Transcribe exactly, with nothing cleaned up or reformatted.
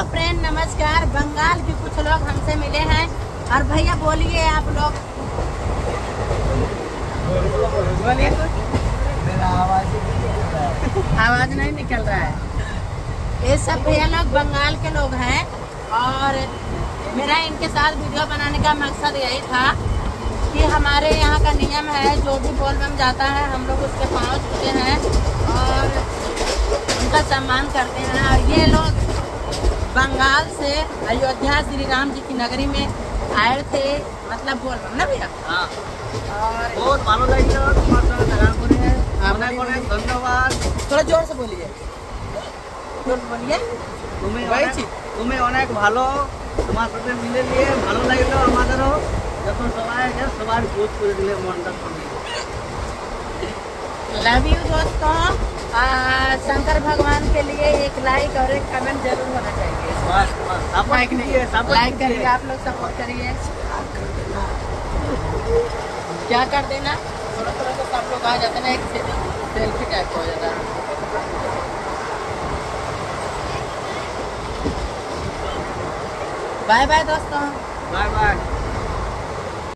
Hello friend, नमस्कार। बंगाल के कुछ लोग हमसे मिले हैं और भैया बोलिए आप लोग, बोलिए कुछ। मेरा आवाज आवाज नहीं निकल रहा है। ये सब भैया लोग बंगाल के लोग हैं और मेरा इनके साथ वीडियो बनाने का मकसद यही था कि हमारे यहाँ का नियम है, जो भी बोलबम जाता है हम लोग उसके पाँव छूते हैं और उनका सम्मान करते हैं। और ये लोग बंगाल से अयोध्या श्री राम जी की नगरी में आए थे, मतलब बोलबम ना भैया। हाँ, और बहुत ভালো লাগলো তোমার সাথে দেখা করে। অনেক অনেক ধন্যবাদ। थोड़ा जोर से बोलिए, जोर से बोलिए। তুমি ভাই অনেক তুমি অনেক ভালো, তোমার সাথে মিলে নিয়ে ভালো লাগলো আমাদেরও। যত সবাই আছে সবার খোঁজ করে দিলে মনটা শান্তি। लव यू दोस्तों। आ, शंकर भगवान के लिए एक लाइक और एक कमेंट जरूर होना चाहिए। बस बस सपोर्ट लाइक नहीं, कीजिए, सपोर्ट लाइक करिए, कीजिए। आप लोग सपोर्ट करिए। क्या कर देना, थोड़ा थोड़ा सा सब लोग आ जाते हैं ना, एक सेल्फी टाइप हो जाता है। बाय बाय दोस्तों। Bye bye.